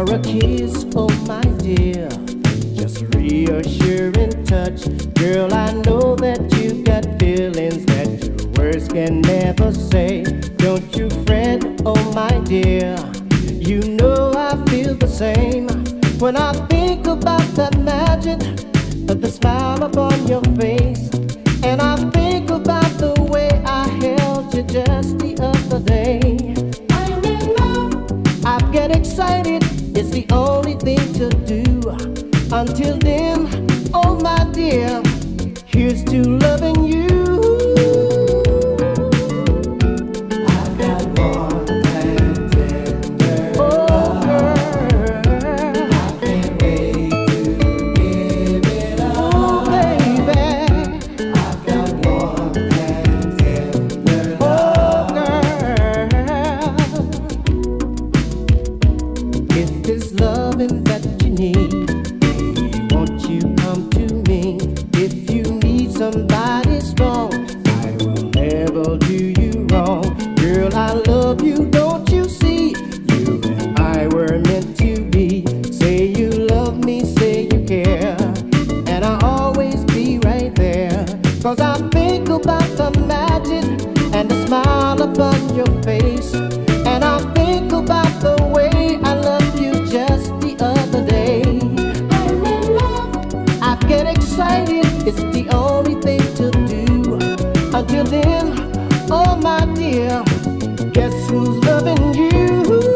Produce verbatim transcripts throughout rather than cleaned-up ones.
a kiss, oh my dear, just reassuring touch. Girl, I know that you got feelings that your words can never say. Don't you fret, oh my dear, you know I feel the same. When I think about that magic of the smile upon your face, and I think about the way I held you just the other day. I'm in love, I get excited, it's the only thing to do. Until then, oh my dear, here's to loving you. That you need, baby, won't you come to me? If you need somebody strong, I will never do you wrong. Girl, I love you, don't you see? You and I were meant to be. Say you love me, say you care, and I'll always be right there. Cause I think about the magic and the smile upon your face, and I think about the way I love you just the other day. I'm in love, I get excited, it's the only thing to do. Until then, oh my dear, guess who's loving you?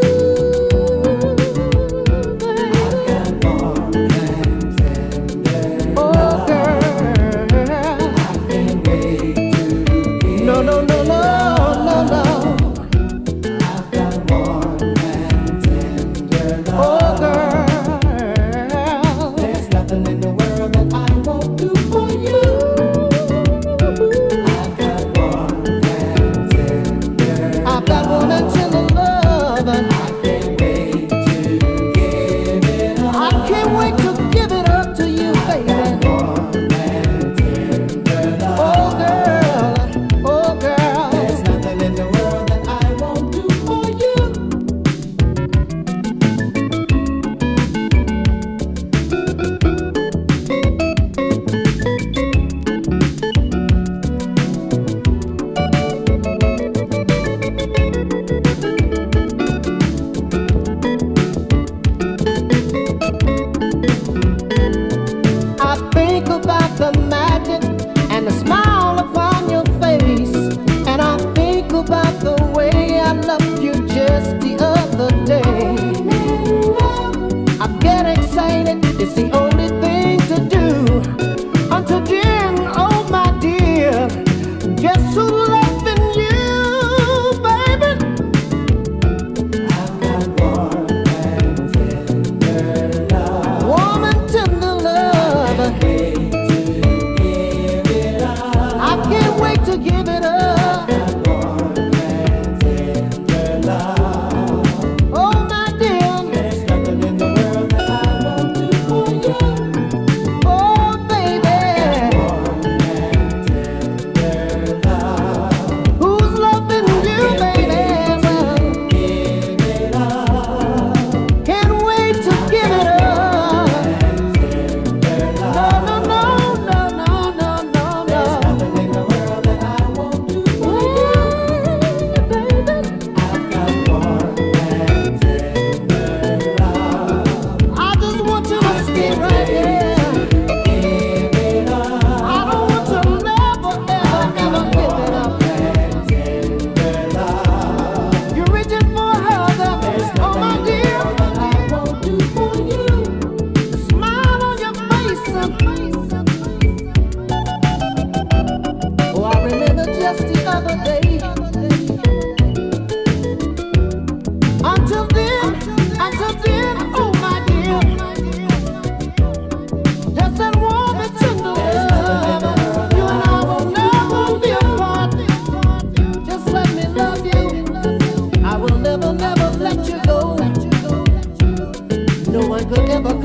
Oh girl, no, no, no, no, no, no. The magic and the smile upon your face, and I think about the way I loved you just the other day. I get excited, it's the only thing to do. Until then, oh my dear, guess who's loving you, baby? I've got warm and tender love. Warm and tender love. To give it up, oh my dear, there's nothing in the world that I won't do for you. Oh baby, who's loving you, baby? Give it up. Can't wait to give it up. No, no, no, no, no, no, no, no. Just the other day. Until then, until then, oh my dear, just that warm and tender love. You and I will never be apart. Just let me love you. I will never, never let you go. No one could ever